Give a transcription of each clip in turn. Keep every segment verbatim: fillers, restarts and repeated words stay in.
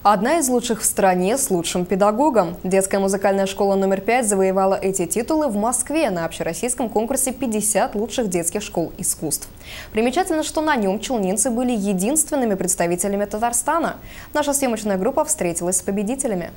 Одна из лучших в стране с лучшим педагогом. Детская музыкальная школа номер пять завоевала эти титулы в Москве на общероссийском конкурсе пятьдесят лучших детских школ искусств. Примечательно, что на нем челнинцы были единственными представителями Татарстана. Наша съемочная группа встретилась с победителями.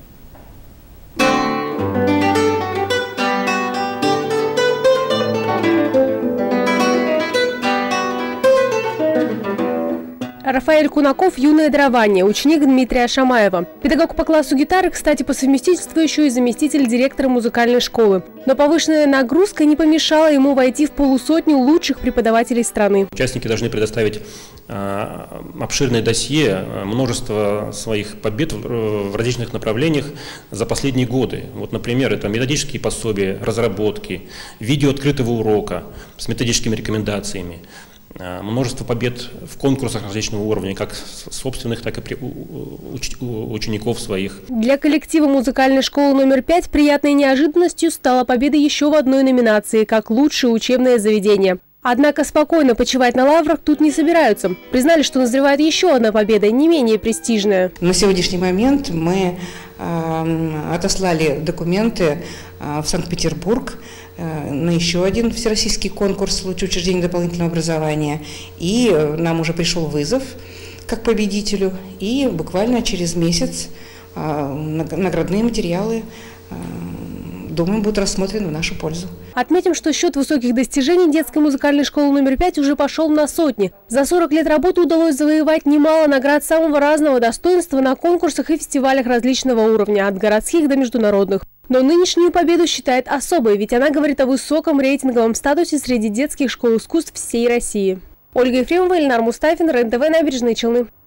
Рафаэль Кунаков – юное дарование, ученик Дмитрия Шамаева. Педагог по классу гитары, кстати, по совместительству еще и заместитель директора музыкальной школы. Но повышенная нагрузка не помешала ему войти в полусотню лучших преподавателей страны. Участники должны предоставить э, обширное досье, множество своих побед в, в различных направлениях за последние годы. Вот, например, это методические пособия, разработки, видео открытого урока с методическими рекомендациями. Множество побед в конкурсах различного уровня, как собственных, так и при учеников своих. Для коллектива музыкальной школы номер пять приятной неожиданностью стала победа еще в одной номинации, как лучшее учебное заведение. Однако спокойно почивать на лаврах тут не собираются. Признали, что назревает еще одна победа, не менее престижная. На сегодняшний момент мы э, отослали документы э, в Санкт-Петербург э, на еще один всероссийский конкурс «Лучшее учреждение дополнительного образования». И нам уже пришел вызов как победителю. И буквально через месяц э, наградные материалы э, думаю, будут рассмотрены в нашу пользу. Отметим, что счет высоких достижений детской музыкальной школы номер пять уже пошел на сотни. За сорок лет работы удалось завоевать немало наград самого разного достоинства на конкурсах и фестивалях различного уровня, от городских до международных. Но нынешнюю победу считает особой, ведь она говорит о высоком рейтинговом статусе среди детских школ искусств всей России. Ольга Ефремова, Эльнар Мустафин, РЕН-ТВ, Набережные Челны.